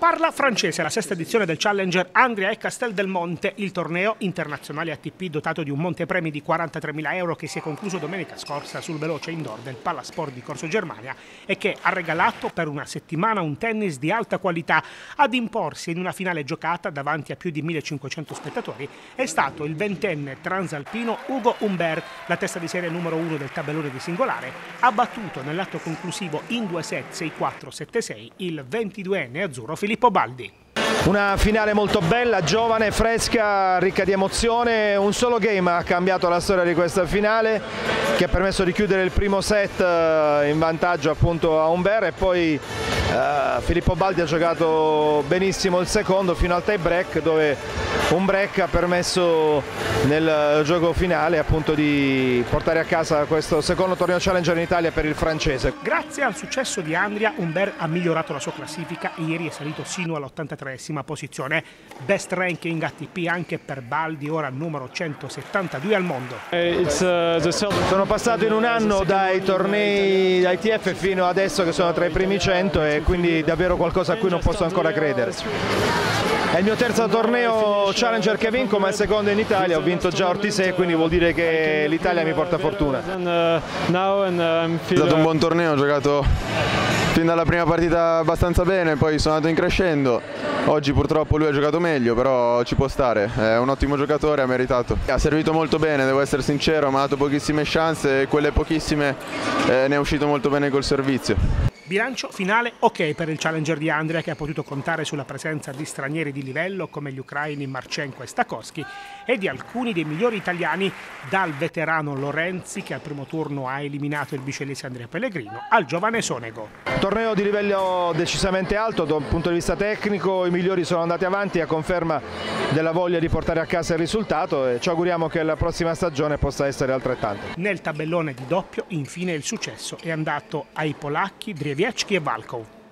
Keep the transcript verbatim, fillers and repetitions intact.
Parla francese, la sesta edizione del Challenger Andria e Casteldelmonte, il torneo internazionale A T P dotato di un montepremi di quarantatremila euro che si è concluso domenica scorsa sul veloce indoor del Palasport di Corso Germania e che ha regalato per una settimana un tennis di alta qualità. Ad imporsi in una finale giocata davanti a più di millecinquecento spettatori è stato il ventenne transalpino Hugo Humbert, la testa di serie numero uno del tabellone di singolare, ha battuto nell'atto conclusivo in due set sei quattro sette sei il ventiduenne azzurro Filippo Baldi. Una finale molto bella, giovane, fresca, ricca di emozione. Un solo game ha cambiato la storia di questa finale, che ha permesso di chiudere il primo set in vantaggio appunto a Humbert, e poi uh, Filippo Baldi ha giocato benissimo il secondo fino al tie break, dove un break ha permesso nel gioco finale appunto di portare a casa questo secondo torneo Challenger in Italia per il francese. Grazie al successo di Andria, Humbert ha migliorato la sua classifica e ieri è salito sino all'ottantatreesima posizione. Best ranking A T P anche per Baldi, ora numero centosettantadue al mondo. Sono passato in un anno dai tornei I T F fino adesso che sono tra i primi cento, e quindi davvero qualcosa a cui non posso ancora credere. È il mio terzo torneo Challenger che vinco, ma il secondo in Italia. Ho vinto già Ortisei, quindi vuol dire che l'Italia mi porta fortuna. È stato un buon torneo, ho giocato fin dalla prima partita abbastanza bene, poi sono andato in crescendo. Oggi purtroppo lui ha giocato meglio, però ci può stare, è un ottimo giocatore, ha meritato. Ha servito molto bene, devo essere sincero, mi ha dato pochissime chance e quelle pochissime eh, ne è uscito molto bene col servizio. Bilancio finale ok per il Challenger di Andria, che ha potuto contare sulla presenza di stranieri di livello come gli ucraini Marchenko e Stakowski e di alcuni dei migliori italiani, dal veterano Lorenzi che al primo turno ha eliminato il bicellese Andrea Pellegrino al giovane Sonego. Torneo di livello decisamente alto dal punto di vista tecnico, i migliori sono andati avanti a conferma della voglia di portare a casa il risultato, e ci auguriamo che la prossima stagione possa essere altrettanto. Nel tabellone di doppio infine il successo è andato ai polacchi Drzewiecki e Walkow.